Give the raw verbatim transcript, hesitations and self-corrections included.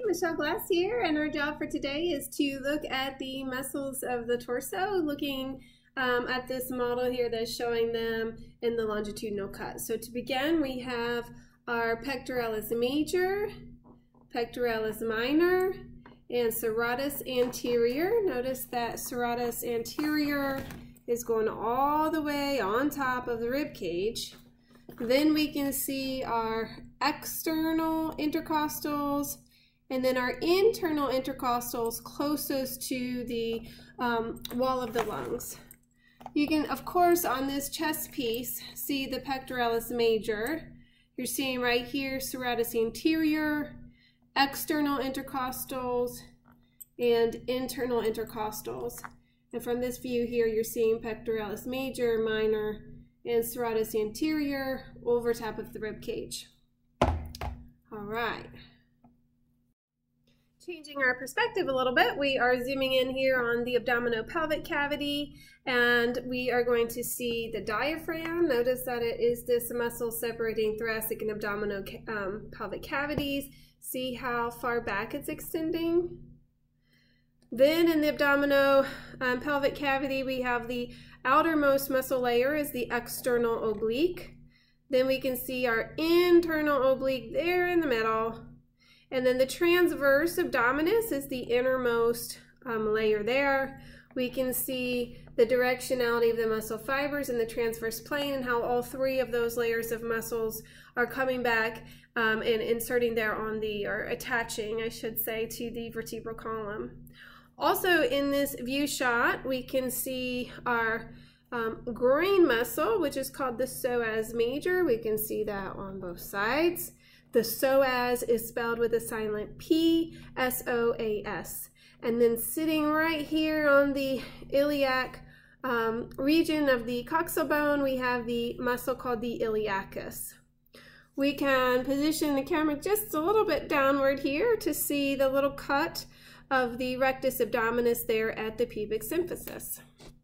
Michele Glass here, and our job for today is to look at the muscles of the torso, looking um, at this model here that's showing them in the longitudinal cut. So to begin, we have our pectoralis major, pectoralis minor, and serratus anterior. Notice that serratus anterior is going all the way on top of the rib cage. Then we can see our external intercostals and then our internal intercostals closest to the um, wall of the lungs. You can, of course, on this chest piece, see the pectoralis major. You're seeing right here serratus anterior, external intercostals, and internal intercostals. And from this view here, you're seeing pectoralis major, minor, and serratus anterior over top of the rib cage. All right. Changing our perspective a little bit, we are zooming in here on the abdominopelvic cavity, and we are going to see the diaphragm. Notice that it is this muscle separating thoracic and abdominal um, pelvic cavities. See how far back it's extending? Then in the abdominopelvic um, pelvic cavity, we have the outermost muscle layer is the external oblique. Then we can see our internal oblique there in the middle. And then the transverse abdominis is the innermost um, layer there. We can see the directionality of the muscle fibers in the transverse plane and how all three of those layers of muscles are coming back um, and inserting there on the, or attaching, I should say, to the vertebral column. Also in this view shot, we can see our um, groin muscle, which is called the Psoas Major. We can see that on both sides. The psoas is spelled with a silent P, S O A S. And then sitting right here on the iliac um, region of the coxal bone, we have the muscle called the Iliacus. We can position the camera just a little bit downward here to see the little cut of the rectus abdominis there at the pubic symphysis.